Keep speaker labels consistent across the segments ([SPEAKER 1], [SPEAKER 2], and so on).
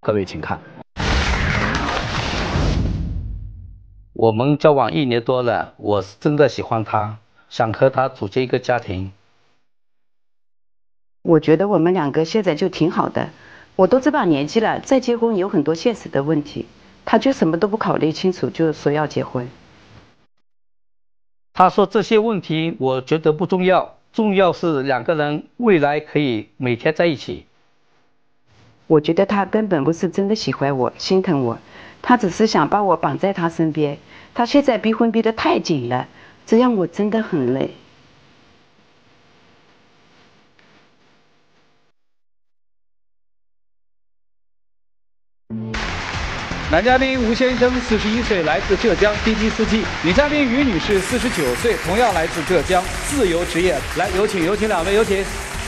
[SPEAKER 1] 各位请看。
[SPEAKER 2] 我们交往1年多了，我是真的喜欢他，想和他组建一个家庭。
[SPEAKER 3] 我觉得我们2个现在就挺好的，我都这把年纪了，再结婚有很多现实的问题，他就什么都不考虑清楚就说要结婚。
[SPEAKER 2] 他说这些问题我觉得不重要，重要是2个人未来可以每天在一起。
[SPEAKER 3] 我觉得他根本不是真的喜欢我，心疼我，他只是想把我绑在他身边。他现在逼婚逼得太紧了，这样我真的很累。
[SPEAKER 4] 男嘉宾吴先生41岁，来自浙江，滴滴司机；女嘉宾于女士49岁，同样来自浙江，自由职业。来，有请2位，有请。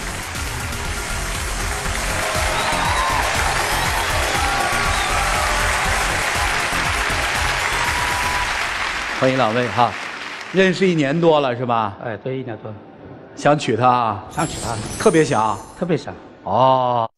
[SPEAKER 4] 欢迎2位哈，认识1年多了是吧？
[SPEAKER 2] 哎，对，1年多。
[SPEAKER 4] 想娶她啊？
[SPEAKER 2] 想娶她，
[SPEAKER 4] 特别想，
[SPEAKER 2] 特别想。
[SPEAKER 4] 哦，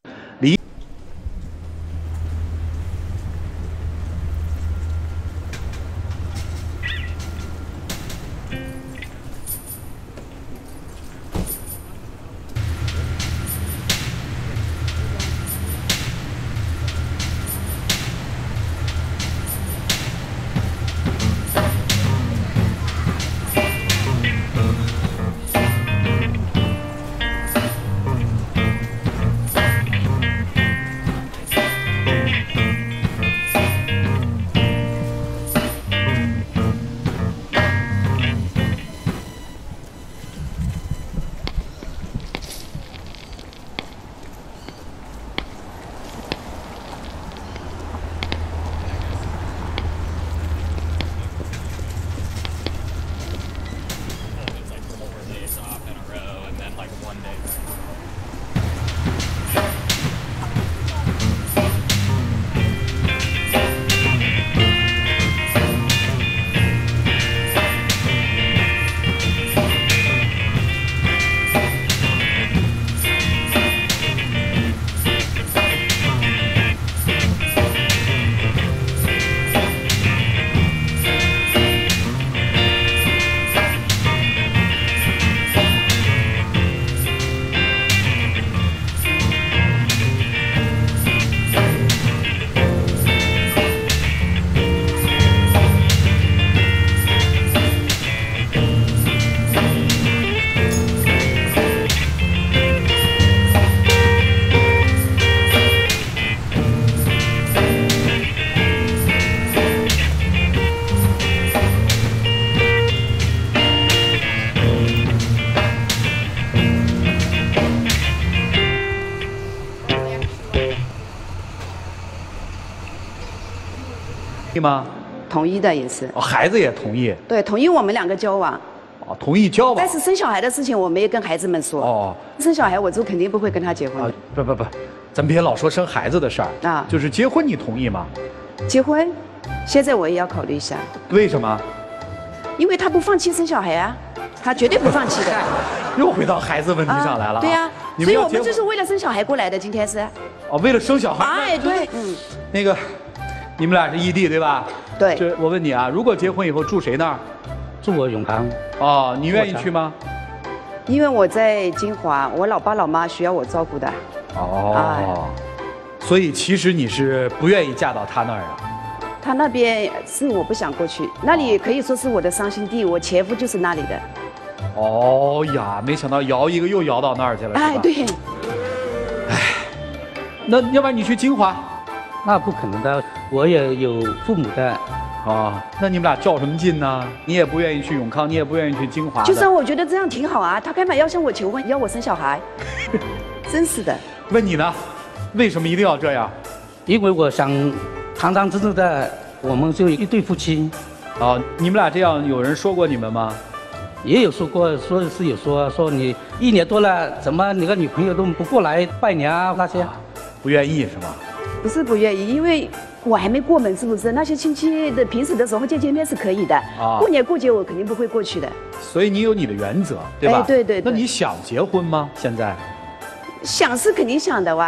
[SPEAKER 4] 吗？
[SPEAKER 3] 同意的也是。
[SPEAKER 4] 哦，孩子也同意。
[SPEAKER 3] 对，同意我们2个交往。
[SPEAKER 4] 哦，同意交往。
[SPEAKER 3] 但是生小孩的事情我没有跟孩子们说。哦。生小孩我就肯定不会跟他结婚。
[SPEAKER 4] 不，咱别老说生孩子的事儿啊。就是结婚你同意吗？
[SPEAKER 3] 结婚，现在我也要考虑一下。
[SPEAKER 4] 为什么？
[SPEAKER 3] 因为他不放弃生小孩啊，他绝对不放弃的。
[SPEAKER 4] 又回到孩子问题上来了。
[SPEAKER 3] 对呀。所以我们就是为了生小孩过来的，今天是。
[SPEAKER 4] 哦，为了生小孩。
[SPEAKER 3] 哎，对，
[SPEAKER 4] 那个。你们俩是异地对吧？
[SPEAKER 3] 对。
[SPEAKER 4] 这我问你啊，如果结婚以后住谁那儿？
[SPEAKER 2] 住我永康。
[SPEAKER 4] 哦，你愿意去吗？
[SPEAKER 3] 因为我在金华，我老爸老妈需要我照顾的。
[SPEAKER 4] 哦。所以其实你是不愿意嫁到他那儿的。
[SPEAKER 3] 他那边是我不想过去，那里可以说是我的伤心地，我前夫就是那里的。
[SPEAKER 4] 哦呀，没想到摇一个又摇到那儿去了。
[SPEAKER 3] 哎，对。
[SPEAKER 4] 哎，那要不然你去金华？
[SPEAKER 2] 那不可能的，我也有父母的。
[SPEAKER 4] 啊，那你们俩较什么劲呢？你也不愿意去永康，你也不愿意去金华。
[SPEAKER 3] 就算我觉得这样挺好啊，他干嘛要向我求婚，要我生小孩？真是的。
[SPEAKER 4] 问你呢，为什么一定要这样？
[SPEAKER 2] 因为我想堂堂正正的，我们就一对夫妻。
[SPEAKER 4] 啊，你们俩这样，有人说过你们吗？
[SPEAKER 2] 也有说过，说是有说你1年多了，怎么你个女朋友都不过来拜年啊那些？
[SPEAKER 4] 不愿意是吗？
[SPEAKER 3] 不是不愿意，因为我还没过门，是不是？那些亲戚的平时的时候见面是可以的，过年过节我肯定不会过去的。
[SPEAKER 4] 所以你有你的原则，对吧？
[SPEAKER 3] 哎，对。
[SPEAKER 4] 那你想结婚吗？现在？
[SPEAKER 3] 想是肯定想的哇。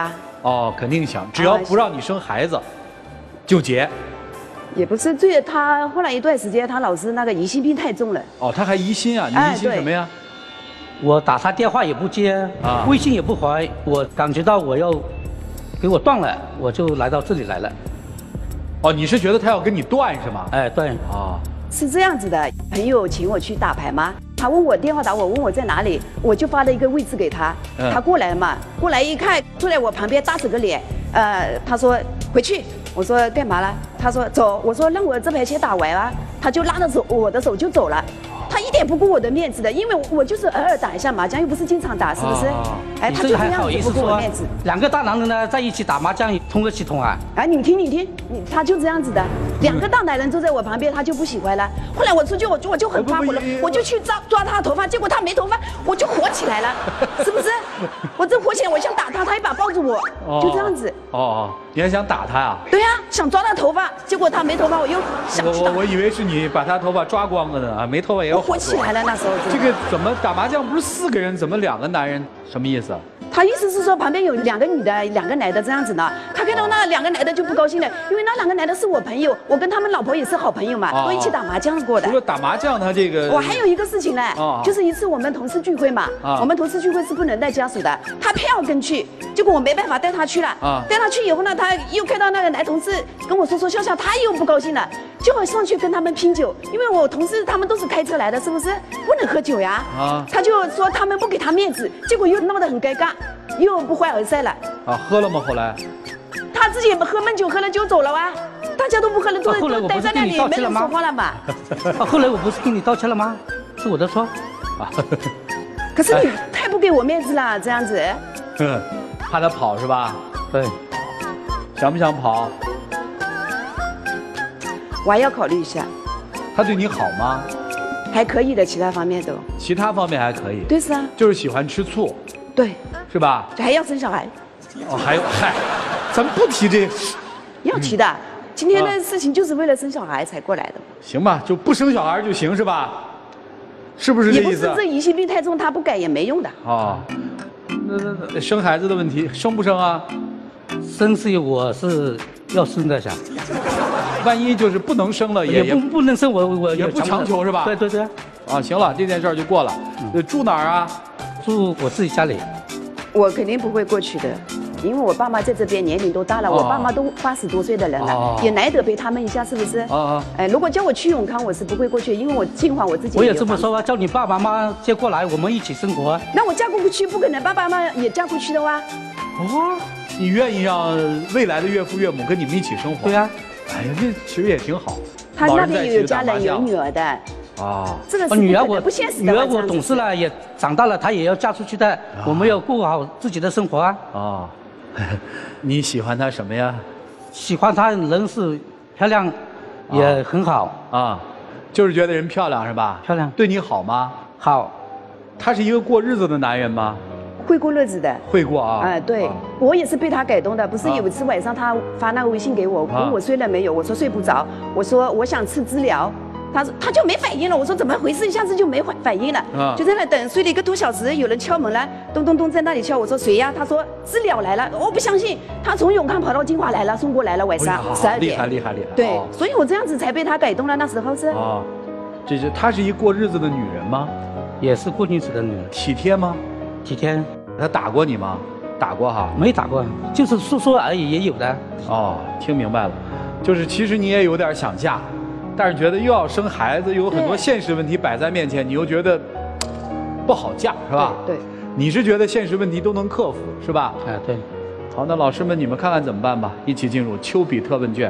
[SPEAKER 4] 哦，肯定想，只要不让你生孩子，就结。
[SPEAKER 3] 也不是，他后来一段时间，他老是那个疑心病太重了。
[SPEAKER 4] 哦，他还疑心啊？你疑心什么呀？
[SPEAKER 2] 我打他电话也不接，微信也不回，我感觉到我要给我断了，我就来到这里来了。
[SPEAKER 4] 哦，你是觉得他要跟你断是吗？
[SPEAKER 2] 哎，对。
[SPEAKER 4] 啊，
[SPEAKER 3] 是这样子的，朋友请我去打牌嘛，他问我电话打我，问我在哪里，我就发了一个位置给他，他过来嘛，过来一看，坐在我旁边大着个脸，他说回去，我说干嘛了？他说走，我说让我这盘棋打完啊，他就拉着我的手就走了。他一点不顾我的面子的，因为我就是偶尔打一下麻将，又不是经常打，是不是？哎，他就这样子不顾我面子。
[SPEAKER 2] 两个大男人呢在一起打麻将，通个系统啊？
[SPEAKER 3] 哎，你听，他就这样子的，两个大男人坐在我旁边，他就不喜欢了。后来我出去，我就很发火了，我就去抓他的头发，结果他没头发，我就火起来了，是不是？我这火起来，我想打他，他一把抱住我，就这样子。
[SPEAKER 4] 哦，你还想打他呀？
[SPEAKER 3] 对呀，想抓他头发，结果他没头发，我又想去打。
[SPEAKER 4] 我以为是你把他头发抓光了呢啊，没头发也有。
[SPEAKER 3] 火起来了，那时候
[SPEAKER 4] 这个怎么打麻将不是4个人，怎么2个男人？什么意思？
[SPEAKER 3] 他意思是说旁边有2个女的，2个男的这样子呢。他看到那2个男的就不高兴了，因为那2个男的是我朋友，我跟他们老婆也是好朋友嘛，都一起打麻将过的。
[SPEAKER 4] 除了打麻将，他这个
[SPEAKER 3] 我还有一个事情呢，就是一次我们同事聚会嘛，我们同事聚会是不能带家属的，他偏要跟去，结果我没办法带他去了。带他去以后呢，他又看到那个男同事跟我说笑，他又不高兴了，就会上去跟他们拼酒，因为我同事他们都是开车来的，是不是不能喝酒呀？他就说他们不给他面子，结果又闹得很尴尬。又不欢而散了
[SPEAKER 4] 啊！喝了吗？后来
[SPEAKER 3] 他自己喝闷酒，喝了酒走了啊！大家都不喝了，都待在那里，没人说话了嘛。
[SPEAKER 2] 后来我不是跟你道歉了吗？是我的错
[SPEAKER 3] 啊。可是你太不给我面子了，这样子。
[SPEAKER 4] 怕他跑是吧？
[SPEAKER 2] 对。
[SPEAKER 4] 想不想跑？
[SPEAKER 3] 我还要考虑一下。
[SPEAKER 4] 他对你好吗？
[SPEAKER 3] 还可以的，其他方面都。
[SPEAKER 4] 其他方面还可以。
[SPEAKER 3] 对，是啊。
[SPEAKER 4] 就是喜欢吃醋。
[SPEAKER 3] 对，
[SPEAKER 4] 是吧？
[SPEAKER 3] 还要生小孩。
[SPEAKER 4] 哦，还有嗨，咱们不提这。
[SPEAKER 3] 要提的，今天的事情就是为了生小孩才过来的。
[SPEAKER 4] 行吧，就不生小孩就行是吧？是不是这意思？
[SPEAKER 3] 也不是，这疑心病太重，他不改也没用的。
[SPEAKER 4] 哦，那生孩子的问题，生不生啊？
[SPEAKER 2] 生是我是要生的，想。
[SPEAKER 4] 万一就是不能生了，也
[SPEAKER 2] 不能生，我
[SPEAKER 4] 也不强求是吧？
[SPEAKER 2] 对。
[SPEAKER 4] 啊，行了，这件事就过了。住哪儿啊？
[SPEAKER 2] 住我自己家里。
[SPEAKER 3] 我肯定不会过去的，因为我爸妈在这边年龄都大了，我爸妈都80多岁的人了，也难得陪他们一下，是不是？哎，如果叫我去永康，我是不会过去，因为我尽管我自己。
[SPEAKER 2] 我也这么说啊，叫你爸爸妈妈接过来，我们一起生活。
[SPEAKER 3] 那我嫁过去不可能，爸爸妈妈也嫁过去的哇。
[SPEAKER 4] 哦，你愿意让未来的岳父岳母跟你们一起生活？
[SPEAKER 2] 对呀。
[SPEAKER 4] 哎呀，这其实也挺好。
[SPEAKER 3] 他那边有家人有女儿的。
[SPEAKER 4] 啊，
[SPEAKER 3] 这个
[SPEAKER 2] 女儿我
[SPEAKER 3] 不现实的。
[SPEAKER 2] 女儿我懂事了，也长大了，她也要嫁出去的。我们要过好自己的生活啊。
[SPEAKER 4] 啊，你喜欢她什么呀？
[SPEAKER 2] 喜欢她人是漂亮，也很好
[SPEAKER 4] 啊，就是觉得人漂亮是吧？
[SPEAKER 2] 漂亮。
[SPEAKER 4] 对你好吗？
[SPEAKER 2] 好。
[SPEAKER 4] 他是一个过日子的男人吗？
[SPEAKER 3] 会过日子的。
[SPEAKER 4] 会过啊。
[SPEAKER 3] 哎，对，我也是被他感动的。不是有一次晚上他发那个微信给我，问我睡了没有，我说睡不着，我说我想吃治疗。他就没反应了，我说怎么回事？一下子就没反应了，就在那等，睡了1个多小时，有人敲门了，咚咚咚在那里敲，我说谁呀？他说治疗来了，我不相信，他从永康跑到金华来了，送过来了，晚上12点，
[SPEAKER 4] 厉害。
[SPEAKER 3] 对，所以我这样子才被他感动了，那时候是。
[SPEAKER 4] 啊，她是一过日子的女人吗？
[SPEAKER 2] 也是过日子的女人。
[SPEAKER 4] 体贴吗？
[SPEAKER 2] 体贴。
[SPEAKER 4] 她打过你吗？打过哈。
[SPEAKER 2] 没打过，就是说而已，也有的。
[SPEAKER 4] 哦，听明白了，就是其实你也有点想嫁。但是觉得又要生孩子，又有很多现实问题摆在面前，你又觉得不好嫁，是吧？
[SPEAKER 3] 对。
[SPEAKER 4] 你是觉得现实问题都能克服，是吧？
[SPEAKER 2] 哎，对。
[SPEAKER 4] 好，那老师们你们看看怎么办吧，一起进入丘比特问卷。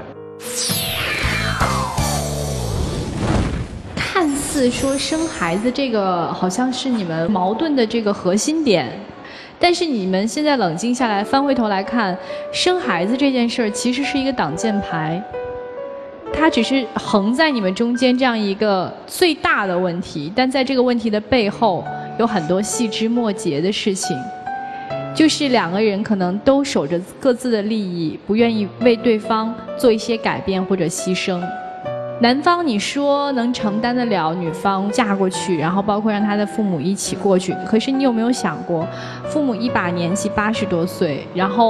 [SPEAKER 1] 看似说生孩子这个好像是你们矛盾的这个核心点，但是你们现在冷静下来，翻回头来看，生孩子这件事儿其实是一个挡箭牌。它只是横在你们中间这样一个最大的问题，但在这个问题的背后有很多细枝末节的事情，就是2个人可能都守着各自的利益，不愿意为对方做一些改变或者牺牲。男方你说能承担得了女方嫁过去，然后包括让他的父母一起过去，可是你有没有想过，父母一把年纪80多岁，然后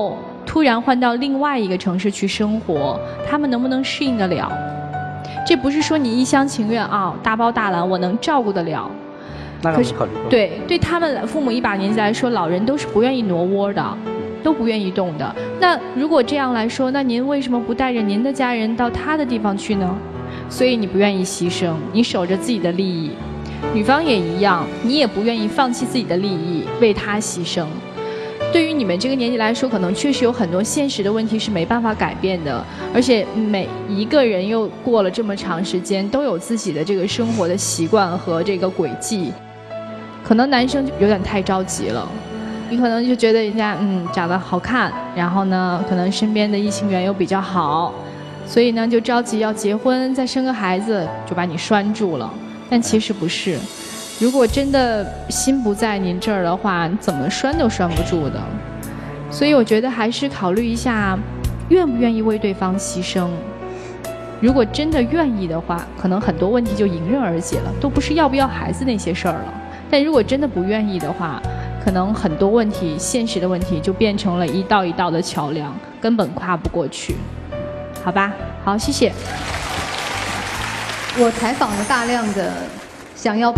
[SPEAKER 1] 突然换到另外一个城市去生活，他们能不能适应得了？这不是说你一厢情愿啊，大包大揽我能照顾得了。
[SPEAKER 2] 那可是考虑过。
[SPEAKER 1] 对他们父母一把年纪来说，老人都是不愿意挪窝的，都不愿意动的。那如果这样来说，那您为什么不带着您的家人到他的地方去呢？所以你不愿意牺牲，你守着自己的利益。女方也一样，你也不愿意放弃自己的利益，为他牺牲。对于你们这个年纪来说，可能确实有很多现实的问题是没办法改变的，而且每一个人又过了这么长时间，都有自己的这个生活的习惯和这个轨迹。可能男生就有点太着急了，你可能就觉得人家长得好看，然后呢，可能身边的异性缘又比较好，所以呢就着急要结婚，再生个孩子，就把你拴住了。但其实不是。如果真的心不在您这儿的话，你怎么拴都拴不住的。所以我觉得还是考虑一下，愿不愿意为对方牺牲。如果真的愿意的话，可能很多问题就迎刃而解了，都不是要不要孩子那些事儿了。但如果真的不愿意的话，可能很多问题，现实的问题就变成了一道一道的桥梁，根本跨不过去。好吧，好，谢谢。
[SPEAKER 5] 我采访了大量的想要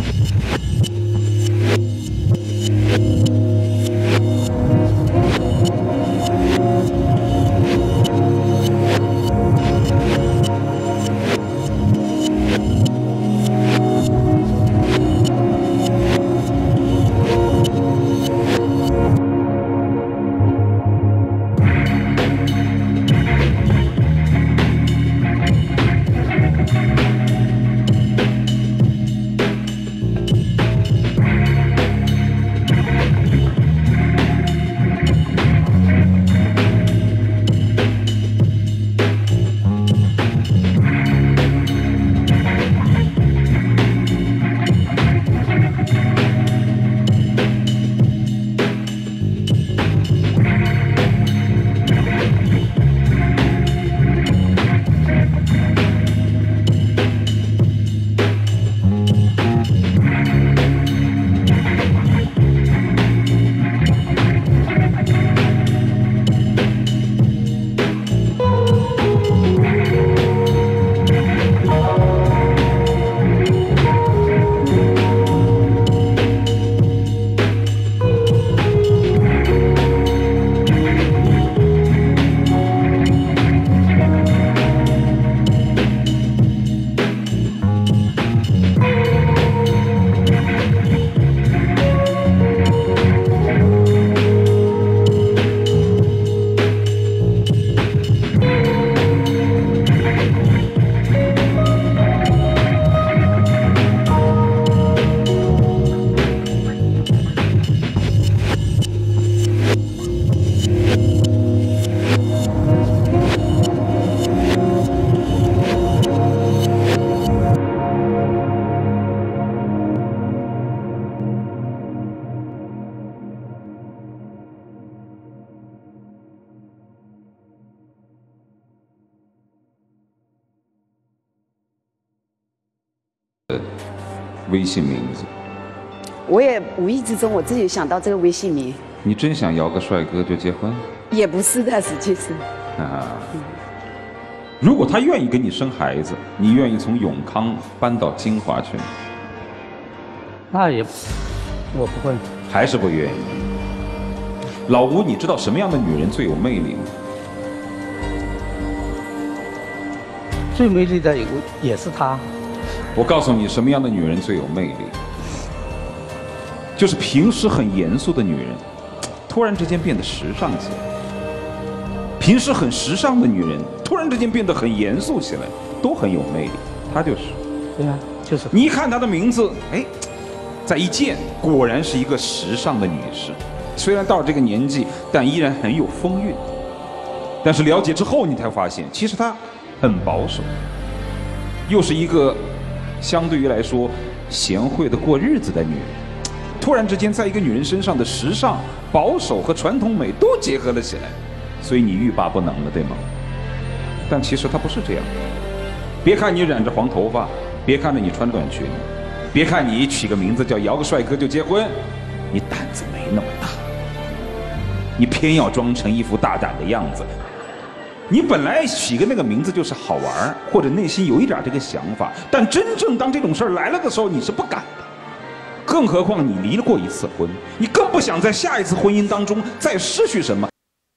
[SPEAKER 6] 微信名字，
[SPEAKER 3] 我也无意之中我自己想到这个微信名。
[SPEAKER 6] 你真想摇个帅哥就结婚？
[SPEAKER 3] 也不是的，实际是。
[SPEAKER 6] 如果他愿意给你生孩子，你愿意从永康搬到金华去吗？
[SPEAKER 2] 那也，我不会。
[SPEAKER 6] 还是不愿意。老吴，你知道什么样的女人最有魅力吗？
[SPEAKER 2] 最美丽的也是她。
[SPEAKER 6] 我告诉你，什么样的女人最有魅力？就是平时很严肃的女人，突然之间变得时尚起来；平时很时尚的女人，突然之间变得很严肃起来，都很有魅力。她就是。
[SPEAKER 2] 对啊，就是。
[SPEAKER 6] 你一看她的名字，哎，再一见，果然是一个时尚的女士。虽然到了这个年纪，但依然很有风韵。但是了解之后，你才发现，其实她很保守，又是一个相对于来说贤惠的过日子的女人。突然之间，在一个女人身上的时尚、保守和传统美都结合了起来，所以你欲罢不能了，对吗？但其实她不是这样。别看你染着黄头发，别看着你穿短裙，别看你取个名字叫摇个帅哥就结婚，你胆子没那么大。你偏偏要装成一副大胆的样子。你本来起个那个名字就是好玩，或者内心有一点这个想法，但真正当这种事儿来了的时候，你是不敢的。更何况你离过一次婚，你更不想在下一次婚姻当中再失去什么。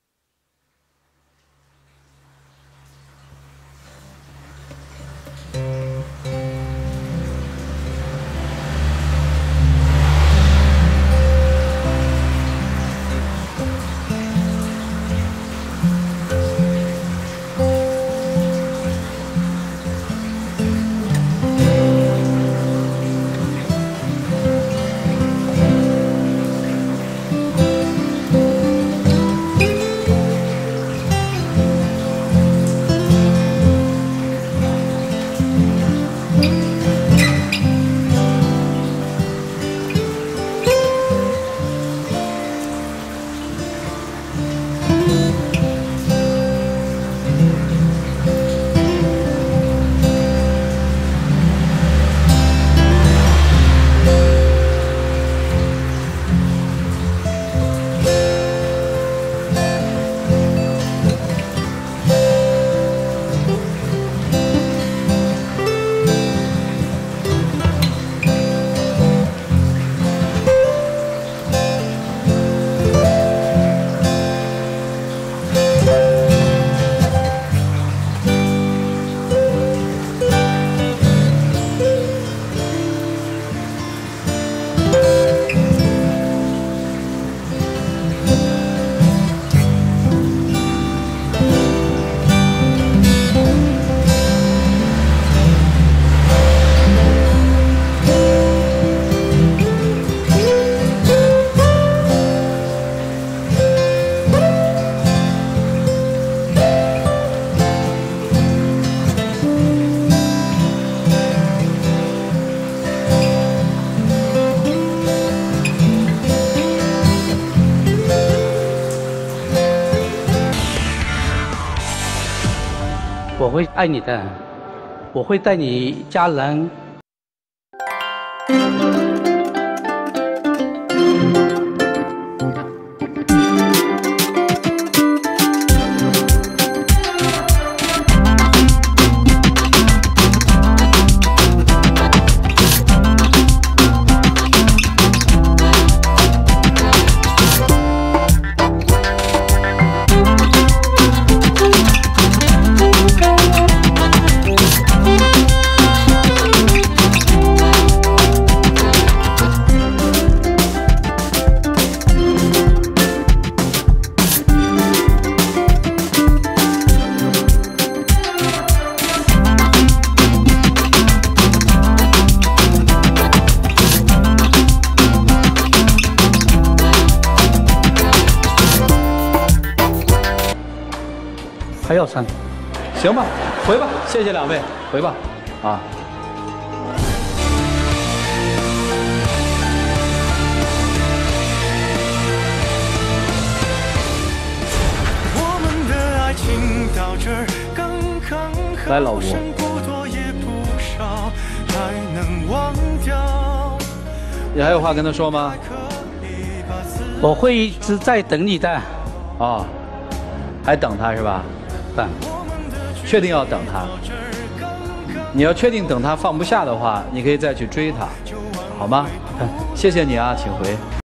[SPEAKER 2] 我会爱你的，我会带你家人。还要3，
[SPEAKER 4] 行吧，回吧，谢谢2位，回吧，啊。
[SPEAKER 7] 我们的爱情到这儿刚刚好，
[SPEAKER 4] 来，老吴，
[SPEAKER 7] 不多也不少，还能忘掉。
[SPEAKER 4] 你还有话跟他说吗？
[SPEAKER 2] 我会一直在等你的。
[SPEAKER 4] 啊，还等他是吧？确定要等他？你要确定等他放不下的话，你可以再去追他，好吗？谢谢你啊，请回。